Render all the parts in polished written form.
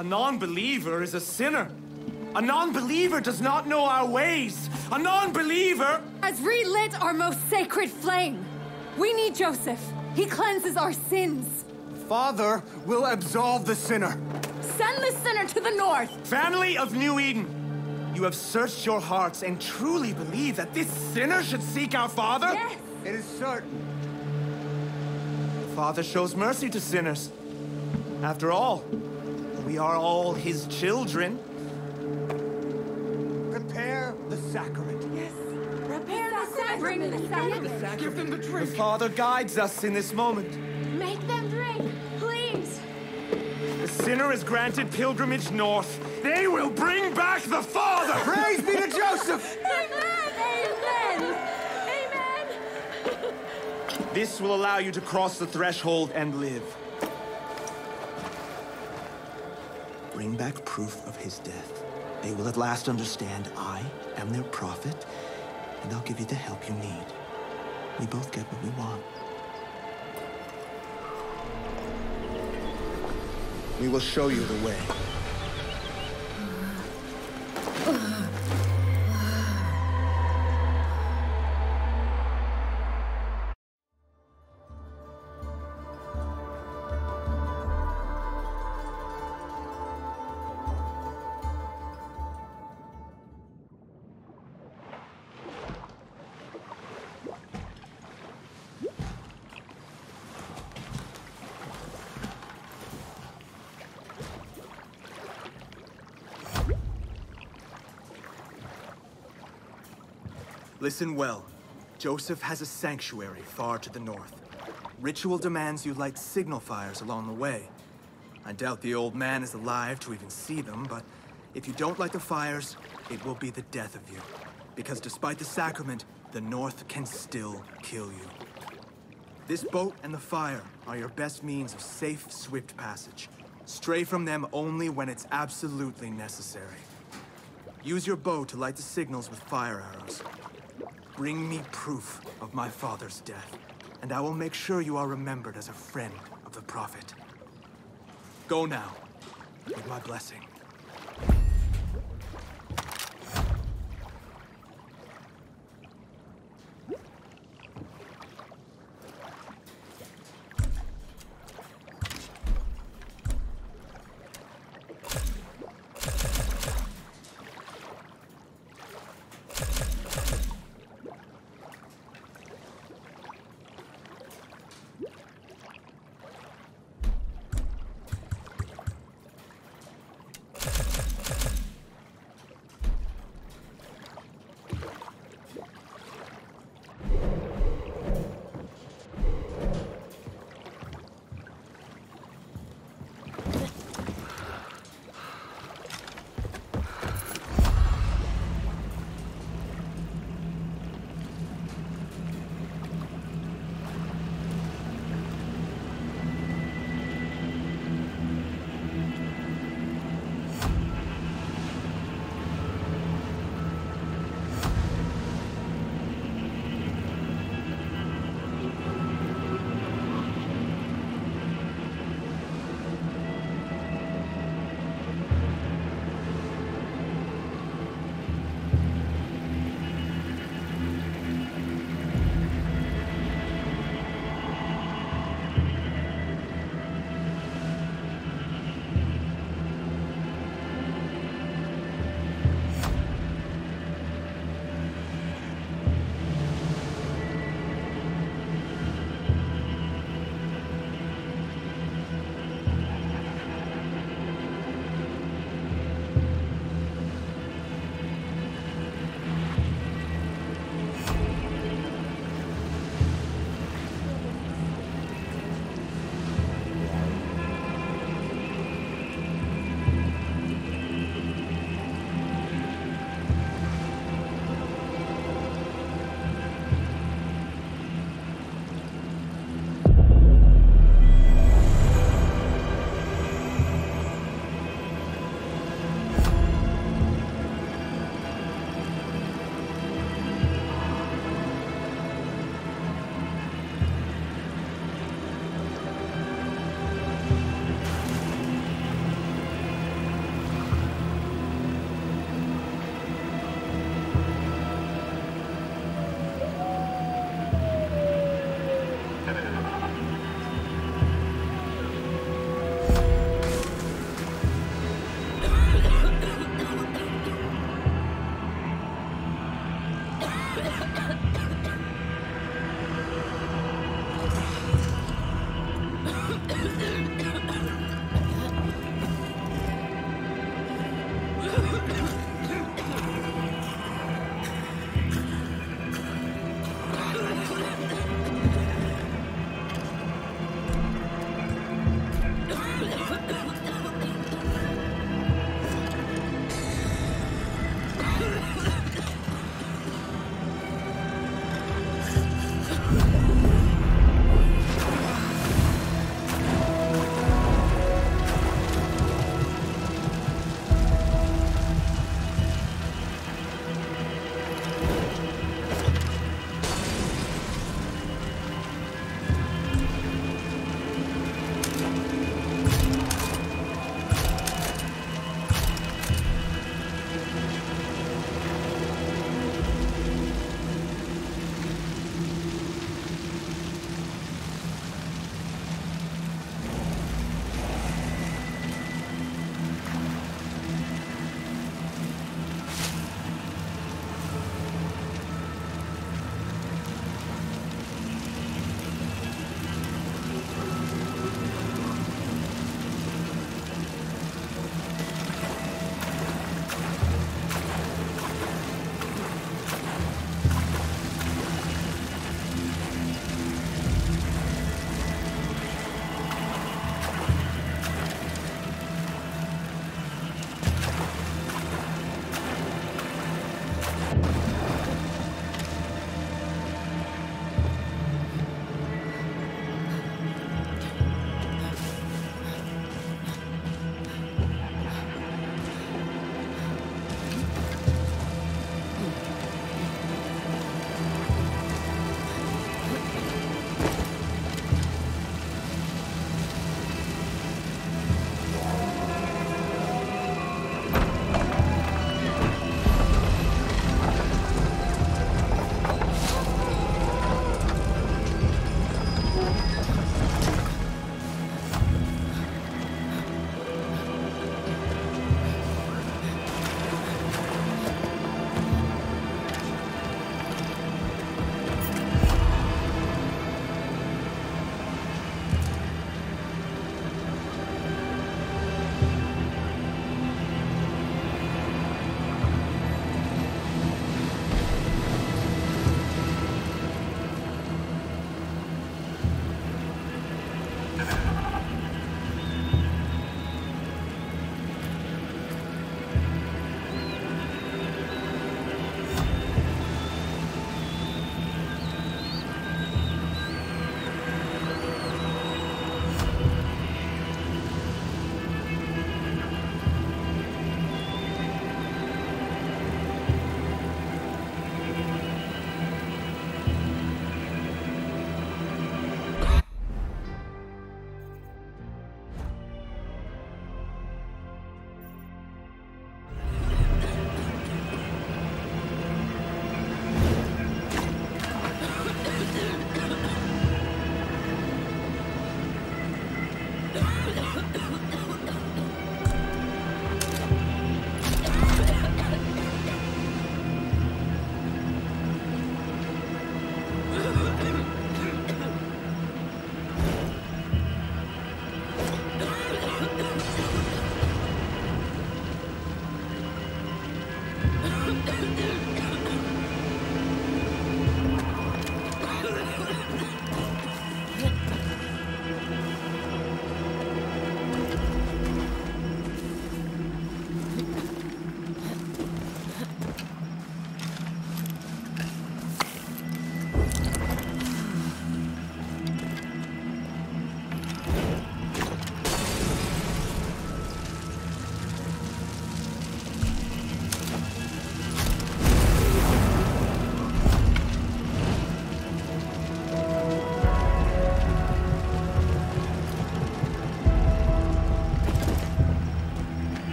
A non-believer is a sinner. A non-believer does not know our ways. A non-believer has relit our most sacred flame. We need Joseph. He cleanses our sins. Father will absolve the sinner. Send the sinner to the north. Family of New Eden, you have searched your hearts and truly believe that this sinner should seek our Father? Yes. It is certain. The Father shows mercy to sinners. After all, we are all his children. Prepare the sacrament. Yes. Prepare the sacrament. Bring the sacrament. Give them the drink. The Father guides us in this moment. Make them drink, please. The sinner is granted pilgrimage north. They will bring back the Father! Praise be to Joseph! Amen! Amen! Amen! This will allow you to cross the threshold and live. Bring back proof of his death. They will at last understand I am their prophet, and I'll give you the help you need. We both get what we want. We will show you the way. Listen well. Joseph has a sanctuary far to the north. Ritual demands you light signal fires along the way. I doubt the old man is alive to even see them, but if you don't light the fires, it will be the death of you. Because despite the sacrament, the north can still kill you. This boat and the fire are your best means of safe, swift passage. Stray from them only when it's absolutely necessary. Use your bow to light the signals with fire arrows. Bring me proof of my father's death, and I will make sure you are remembered as a friend of the Prophet. Go now, with my blessing.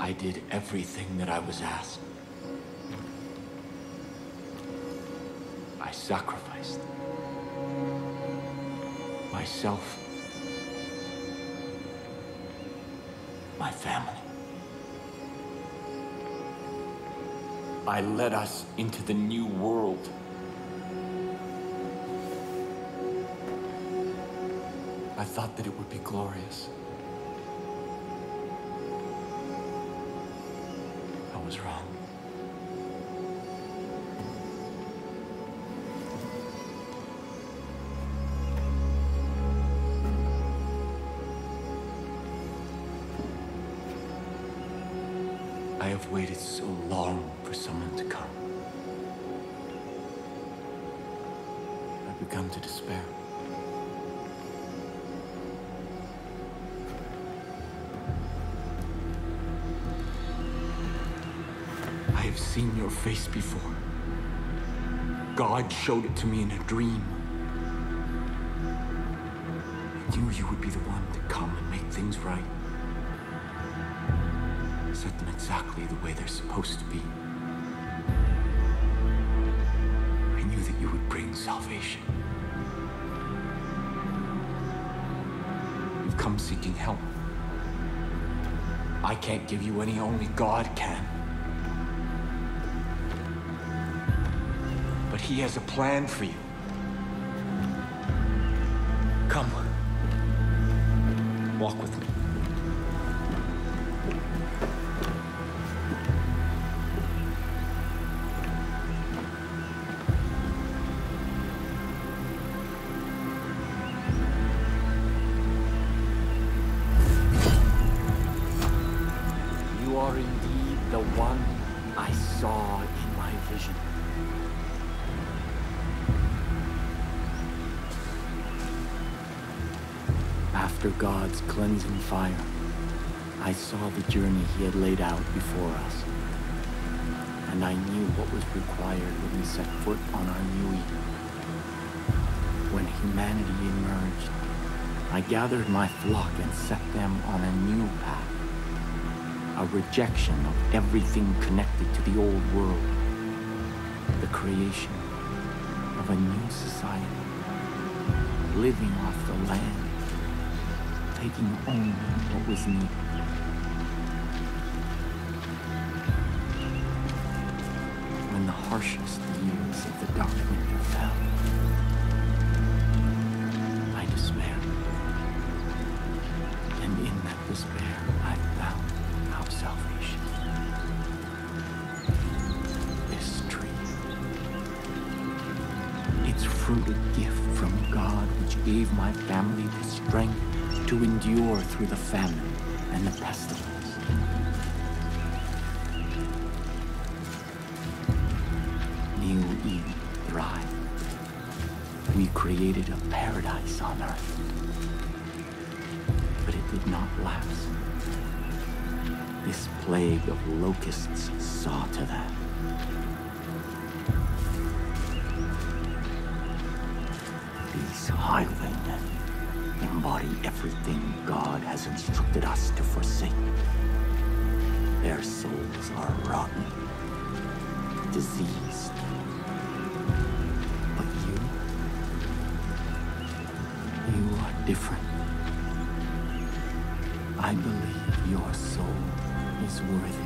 I did everything that I was asked. I sacrificed myself, my family. I led us into the new world. I thought that it would be glorious. I was wrong. I have waited so long for someone to come. I've begun to despair. I have seen your face before. God showed it to me in a dream. I knew you would be the one to come and make things right. Set them exactly the way they're supposed to be. I knew that you would bring salvation. You've come seeking help. I can't give you any, only God can. But He has a plan for you. Come. Walk with me. You are indeed the one I saw in my vision. After God's cleansing fire, I saw the journey He had laid out before us. And I knew what was required when we set foot on our new Eden. When humanity emerged, I gathered my flock and set them on a new path. A rejection of everything connected to the old world. The creation of a new society. Living off the land. Taking only what was needed. When the harshest years of the dark winter fell, I despaired. And in that despair, I found our salvation. This tree. Its fruit a gift from God, which gave my family the strength to endure through the famine and the pestilence. New Eden thrived. We created a paradise on earth. But it did not last. This plague of locusts saw to that. These highwaymen embody everything God has instructed us to forsake. Their souls are rotten, diseased. But you are different. I believe your soul is worthy.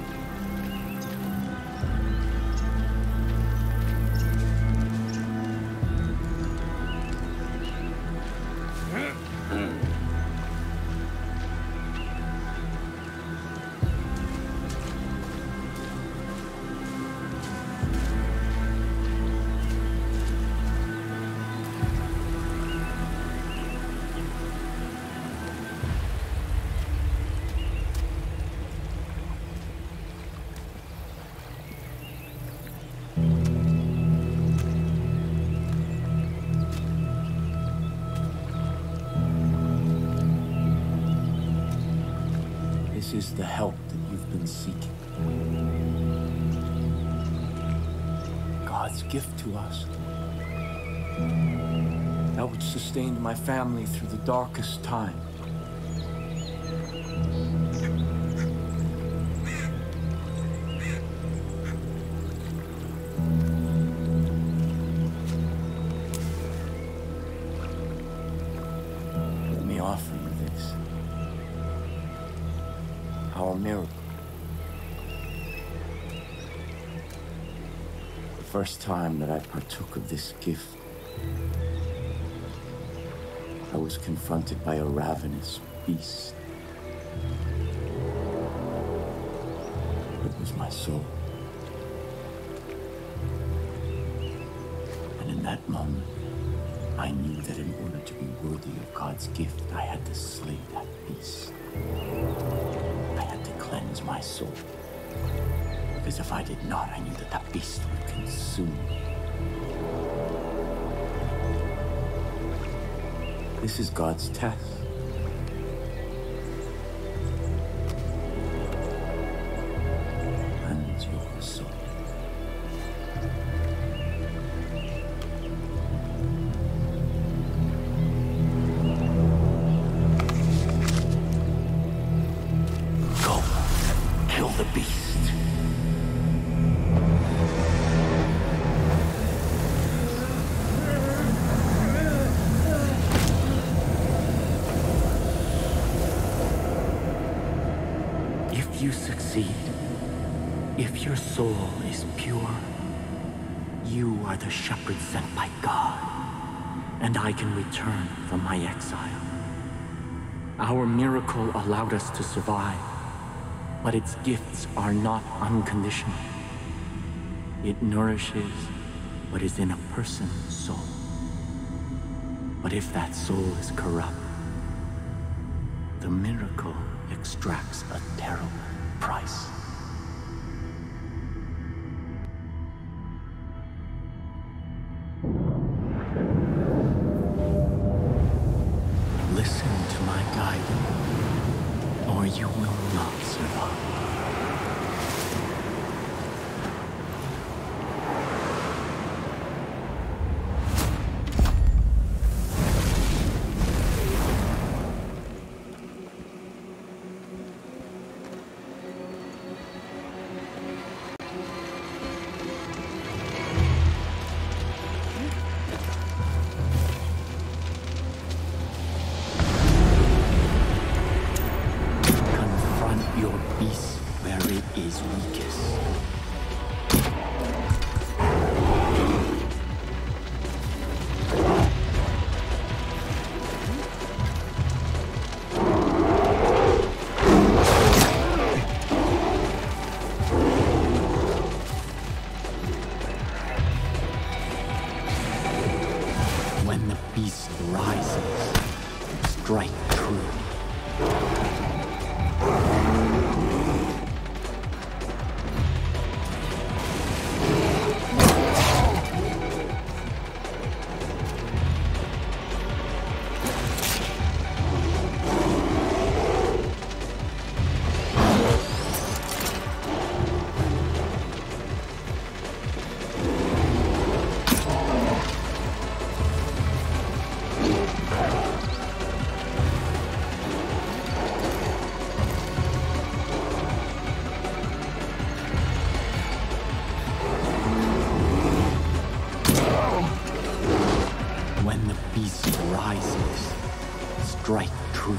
This is the help that you've been seeking. God's gift to us. That which sustained my family through the darkest time. Let me offer you this. Our miracle. The first time that I partook of this gift, I was confronted by a ravenous beast. It was my soul. And in that moment, I knew that in order to be worthy of God's gift, I had to slay that beast. I had to cleanse my soul. Because if I did not, I knew that that beast would consume me. This is God's test. Cleanse your soul. Go, kill the beast. If you succeed, if your soul is pure, you are the shepherd sent by God, and I can return from my exile. Our miracle allowed us to survive, but its gifts are not unconditional. It nourishes what is in a person's soul. But if that soul is corrupt, the miracle extracts a terrible price. Listen to my guidance, or you will not survive. Your beast where it is weakest. When the beast rises, strike true. When the beast rises, strike true.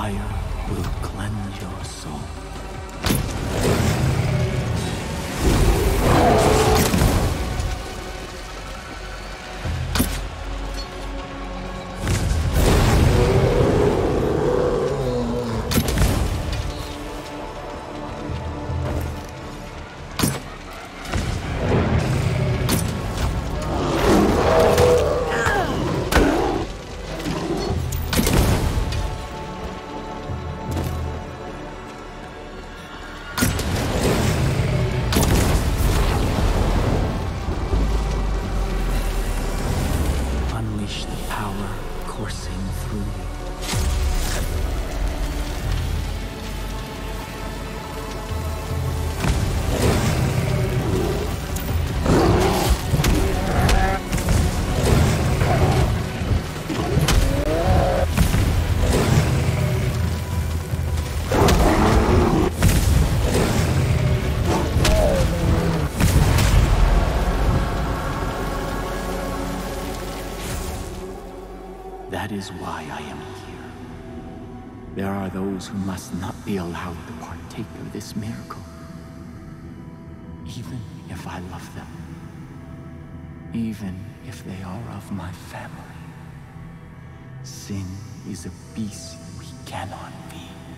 fire will cleanse your soul. That is why I am here. There are those who must not be allowed to partake of this miracle. Even if I love them. Even if they are of my family. Sin is a beast we cannot be.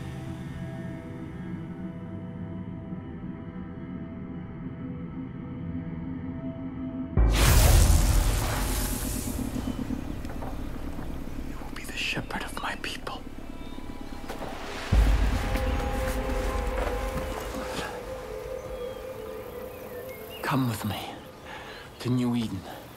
Shepherd of my people. Come with me to New Eden.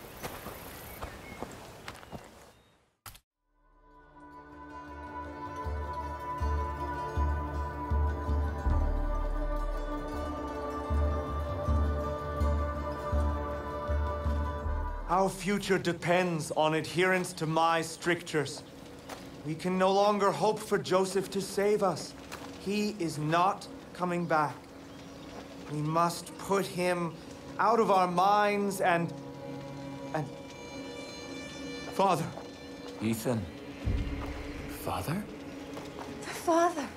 Our future depends on adherence to my strictures. We can no longer hope for Joseph to save us. He is not coming back. We must put him out of our minds and... Father. Ethan. Father? Father.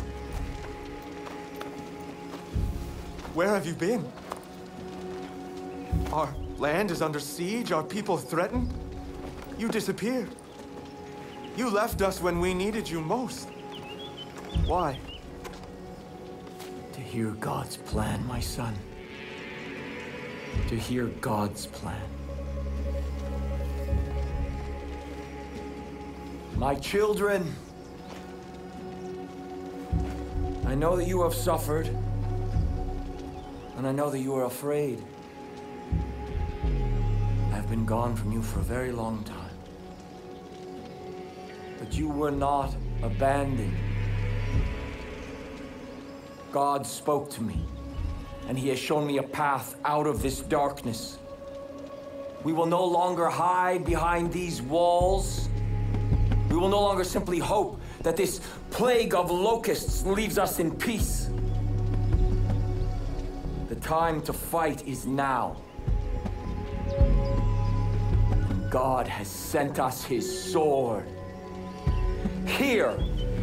Where have you been? Our land is under siege, our people threatened. You disappeared. You left us when we needed you most. Why? To hear God's plan, my son. To hear God's plan. My children, I know that you have suffered, and I know that you are afraid. I've been gone from you for a very long time. But you were not abandoned. God spoke to me, and He has shown me a path out of this darkness. We will no longer hide behind these walls. We will no longer simply hope that this plague of locusts leaves us in peace. The time to fight is now. And God has sent us His sword. Here,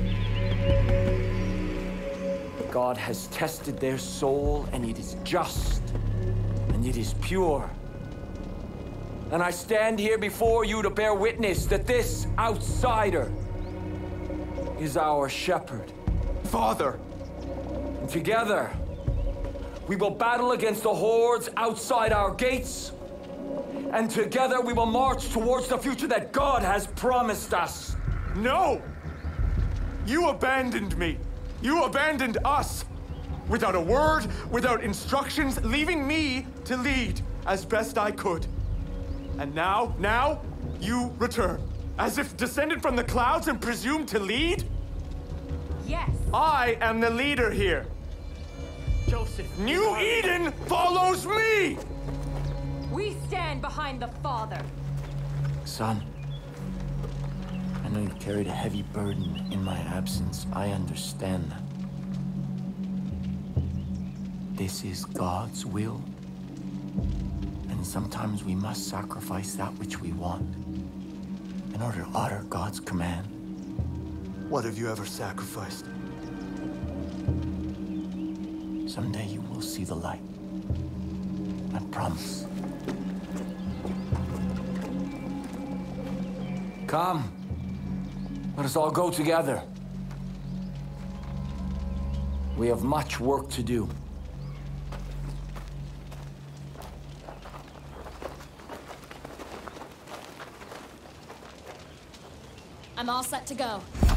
God has tested their soul, and it is just, and it is pure. And I stand here before you to bear witness that this outsider is our shepherd. Father! And together, we will battle against the hordes outside our gates, and together we will march towards the future that God has promised us. No! You abandoned me. You abandoned us. Without a word, without instructions, leaving me to lead as best I could. And now, you return. As if descended from the clouds and presumed to lead? Yes. I am the leader here. Joseph. New Eden follows me! We stand behind the Father. Son, I know you've carried a heavy burden in my absence. I understand that. This is God's will. And sometimes we must sacrifice that which we want in order to honor God's command. What have you ever sacrificed? Someday you will see the light. I promise. Come. Let us all go together. We have much work to do. I'm all set to go.